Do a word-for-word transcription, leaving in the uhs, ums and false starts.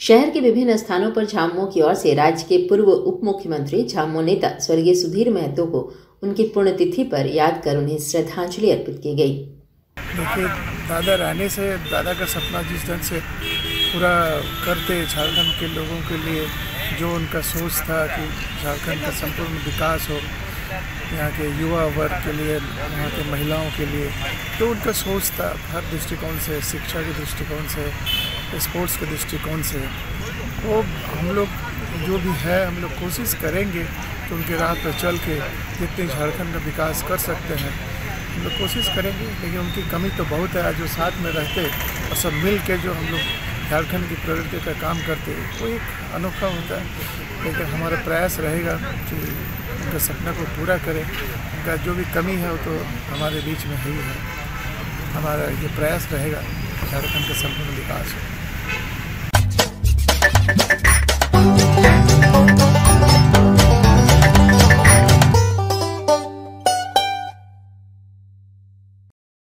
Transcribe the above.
शहर के विभिन्न स्थानों पर झामुमो की ओर से राज्य के पूर्व उप मुख्यमंत्री झामुमो नेता स्वर्गीय सुधीर महतो को उनकी पुण्यतिथि पर याद कर उन्हें श्रद्धांजलि अर्पित की गई। देखिए, दादा रहने से दादा का सपना जिस ढंग से पूरा करते झारखंड के लोगों के लिए, जो उनका सोच था कि झारखंड का संपूर्ण विकास हो, यहाँ के युवा वर्ग के लिए, यहाँ के महिलाओं के लिए, तो उनका सोच था हर दृष्टिकोण से, शिक्षा के दृष्टिकोण से, स्पोर्ट्स के दृष्टिकोण से। वो हम लोग जो भी है, हम लोग कोशिश करेंगे कि उनके राह पर चल के जितने झारखंड का विकास कर सकते हैं हम लोग कोशिश करेंगे। लेकिन उनकी कमी तो बहुत है, जो साथ में रहते और सब मिल के जो हम लोग झारखंड की प्रगति का काम करते वो एक अनोखा होता है। लेकिन हमारा प्रयास रहेगा कि उनके सपना को पूरा करें। उनका जो भी कमी है वो तो हमारे बीच में ही है। हमारा ये प्रयास रहेगा झारखंड का संपूर्ण विकास हो।